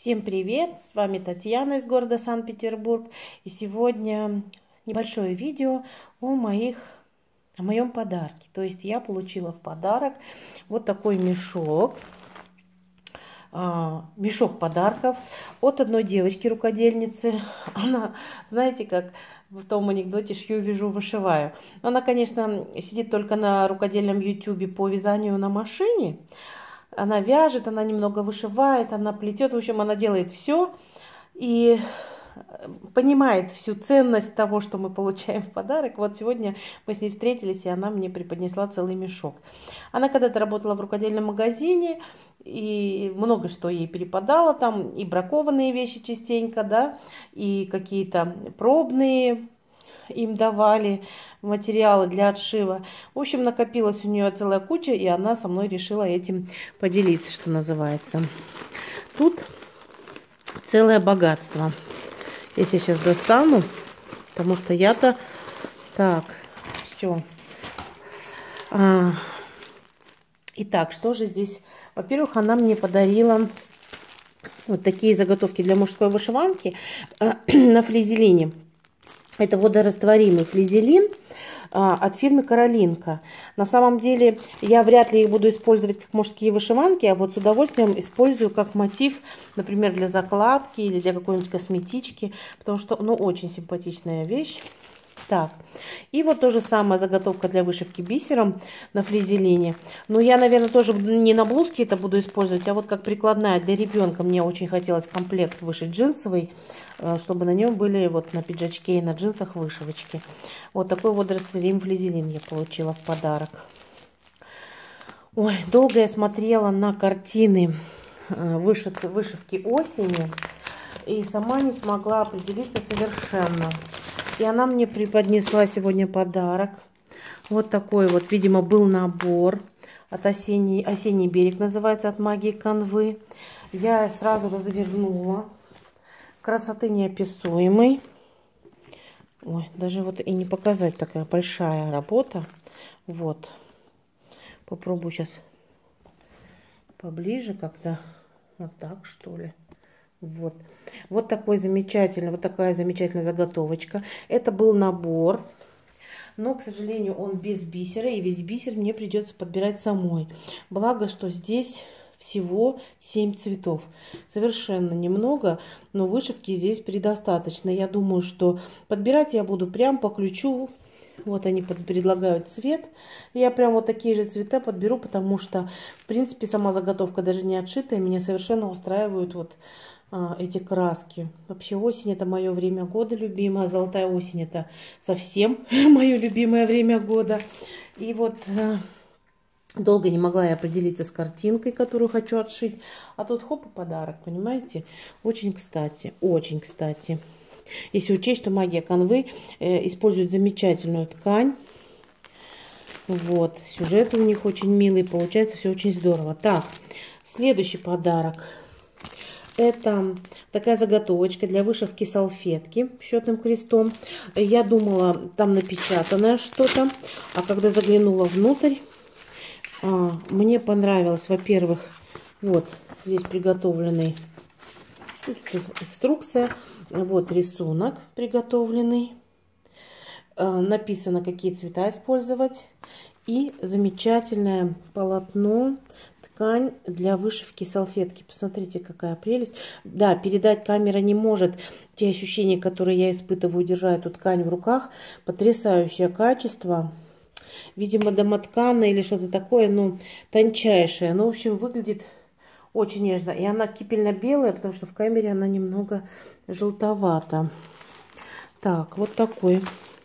Всем привет! С вами Татьяна из города Санкт-Петербург. И сегодня небольшое видео о моем подарке. То есть я получила в подарок вот такой мешок. Мешок подарков от одной девочки, рукодельницы. Она, знаете, как в том анекдоте «шью, вяжу, вышиваю». Она, конечно, сидит только на рукодельном ютубе по вязанию на машине. Она вяжет, она немного вышивает, она плетет. В общем, она делает все и понимает всю ценность того, что мы получаем в подарок. Вот сегодня мы с ней встретились, и она мне преподнесла целый мешок. Она когда-то работала в рукодельном магазине, и много что ей перепадало там, и бракованные вещи частенько, да, и какие-то пробные им давали материалы для отшива. В общем, накопилась у нее целая куча, и она со мной решила этим поделиться, что называется. Тут целое богатство. Если я сейчас достану, потому что я-то... Так, все. Итак, что же здесь? Во-первых, она мне подарила вот такие заготовки для мужской вышиванки на флизелине. Это водорастворимый флизелин от фирмы Каролинка. На самом деле я вряд ли их буду использовать как мужские вышиванки, а вот с удовольствием использую как мотив, например, для закладки или для какой-нибудь косметички, потому что, ну, очень симпатичная вещь. Так, и вот то же самое заготовка для вышивки бисером на флизелине. Но я, наверное, тоже не на блузке это буду использовать, а вот как прикладная для ребенка. Мне очень хотелось комплект вышить джинсовый, чтобы на нем были вот на пиджачке и на джинсах вышивочки. Вот такой вот водорастворимый флизелин я получила в подарок. Ой, долго я смотрела на картины вышивки осени и сама не смогла определиться совершенно. И она мне преподнесла сегодня подарок. Вот такой вот, видимо, был набор от «Осенний берег», называется, от магии канвы. Я сразу развернула. Красоты неописуемой. Ой, даже вот и не показать, такая большая работа. Вот. Попробую сейчас поближе как-то. Вот так, что ли. Вот. Вот такая замечательная заготовочка. Это был набор, но, к сожалению, он без бисера, и весь бисер мне придется подбирать самой. Благо, что здесь всего 7 цветов. Совершенно немного, но вышивки здесь предостаточно. Я думаю, что подбирать я буду прям по ключу. Вот они предлагают цвет. Я прям вот такие же цвета подберу, потому что, в принципе, сама заготовка даже не отшитая. Меня совершенно устраивают вот эти краски. Вообще осень — это мое время года любимое. Золотая осень — это совсем мое любимое время года. И вот долго не могла я определиться с картинкой, которую хочу отшить. А тут хоп, и подарок, понимаете? Очень кстати, очень кстати. Если учесть, что магия канвы использует замечательную ткань. Вот, сюжет у них очень милый, получается все очень здорово. Так, следующий подарок. Это такая заготовочка для вышивки салфетки счетным крестом. Я думала, там напечатанное что-то, а когда заглянула внутрь, мне понравилось, во-первых, вот здесь приготовленный инструкция, вот рисунок приготовленный, написано, какие цвета использовать, и замечательное полотно, ткань для вышивки салфетки. Посмотрите, какая прелесть. Да, передать камера не может те ощущения, которые я испытываю, держа эту ткань в руках. Потрясающее качество. Видимо, домотканное или что-то такое, ну, тончайшее. Ну, в общем, выглядит очень нежно. И она кипельно-белая, потому что в камере она немного желтовата. Так, вот такой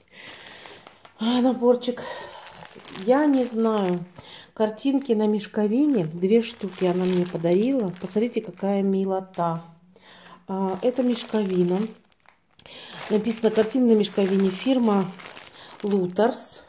наборчик. Я не знаю. Картинки на мешковине. 2 штуки она мне подарила. Посмотрите, какая милота. Это мешковина. Написано картина на мешковине. Фирма Лутерс.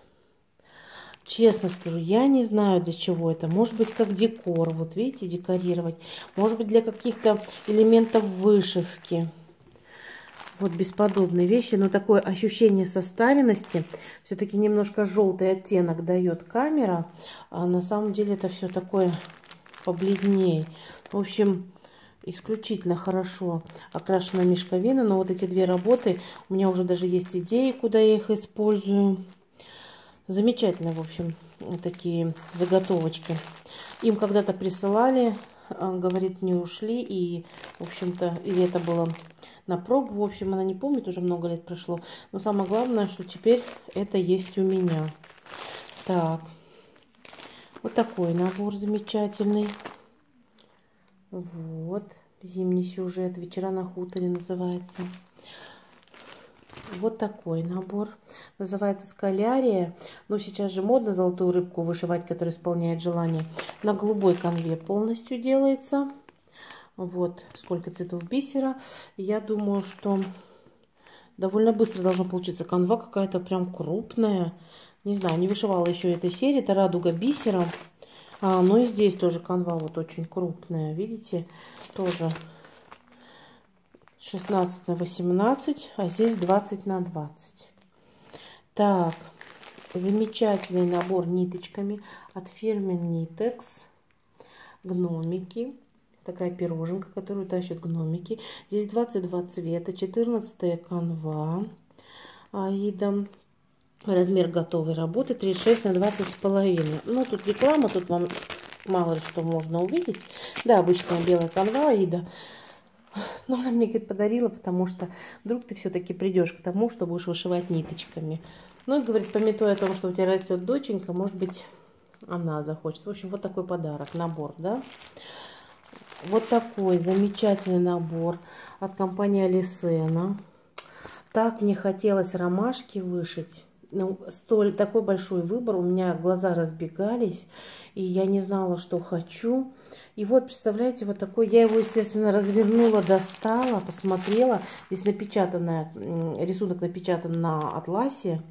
Честно скажу, я не знаю, для чего это. Может быть, как декор. Вот видите, декорировать. Может быть, для каких-то элементов вышивки. Вот бесподобные вещи, но такое ощущение состаренности. Все-таки немножко желтый оттенок дает камера, а на самом деле это все такое побледнее. В общем, исключительно хорошо окрашена мешковина. Но вот эти две работы, у меня уже даже есть идеи, куда я их использую. Замечательно, в общем, такие заготовочки. Им когда-то присылали, говорит, не ушли. И, в общем-то, или это было на пробу. В общем, она не помнит, уже много лет прошло. Но самое главное, что теперь это есть у меня. Так, вот такой набор замечательный. Вот, зимний сюжет, вечера на хуторе называется. Вот такой набор. Называется «Скалярия». Но сейчас же модно золотую рыбку вышивать, которая исполняет желание. На голубой канве полностью делается. Вот сколько цветов бисера. Я думаю, что довольно быстро должно получиться. Канва какая-то прям крупная. Не знаю, не вышивала еще этой серии. Это радуга бисера. Но и здесь тоже канва вот очень крупная. Видите? Тоже 16 на 18, а здесь 20 на 20. Так, замечательный набор ниточками от фирмы Nitex. Гномики. Такая пироженка, которую тащат гномики. Здесь 22 цвета, 14 канва. Аида. Размер готовой работы 36 на 20,5. Ну, тут реклама, тут вам мало ли что можно увидеть. Да, обычная белая канва Аида. Но она мне, говорит, подарила, потому что вдруг ты все-таки придешь к тому, что будешь вышивать ниточками. Ну, и говорит, памятуя о том, что у тебя растет доченька, может быть, она захочет. В общем, вот такой подарок, набор, да. Вот такой замечательный набор от компании Алисена. Так мне хотелось ромашки вышить. Ну, такой большой выбор, у меня глаза разбегались, и я не знала, что хочу. И вот, представляете, вот такой, я его, естественно, развернула, достала, посмотрела. Здесь напечатанная, рисунок напечатан на атласе.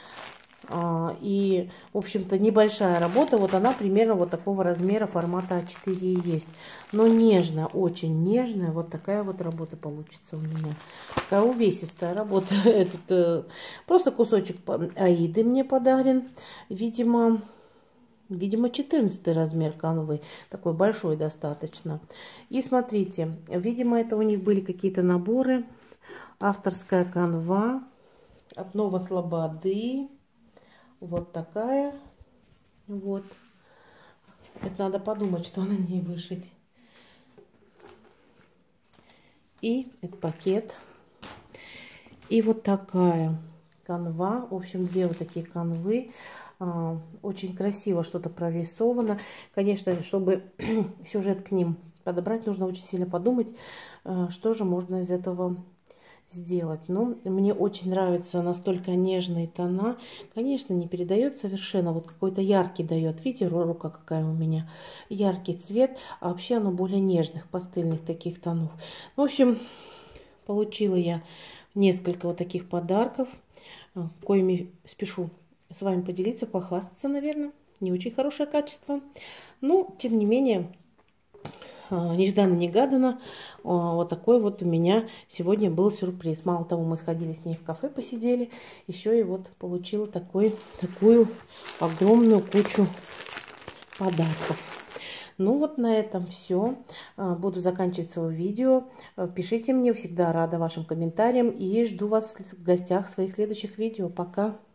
И, в общем-то, небольшая работа, вот она примерно вот такого размера, формата А4 есть. Но нежная, очень нежная, вот такая вот работа получится у меня. Такая увесистая работа. Этот просто кусочек Аиды мне подарен. Видимо 14 размер канвы, такой большой достаточно. И смотрите, видимо, это у них были какие-то наборы. Авторская канва от Новослободы. Вот такая. Вот. Это надо подумать, что на ней вышить. И этот пакет. И вот такая канва. В общем, две вот такие канвы. Очень красиво что-то прорисовано. Конечно, чтобы сюжет к ним подобрать, нужно очень сильно подумать, что же можно из этого сделать. Но мне очень нравятся настолько нежные тона. Конечно, не передает совершенно. Вот какой-то яркий дает. Видите, рука какая у меня. Яркий цвет. А вообще оно более нежных, пастельных таких тонов. В общем, получила я несколько вот таких подарков, коими спешу с вами поделиться, похвастаться, наверное. Не очень хорошее качество. Но, тем не менее, нежданно-негаданно вот такой вот у меня сегодня был сюрприз. Мало того, мы сходили с ней в кафе, посидели, еще и вот получила такую огромную кучу подарков. Ну вот на этом все. Буду заканчивать свое видео. Пишите мне, всегда рада вашим комментариям и жду вас в гостях в своих следующих видео. Пока!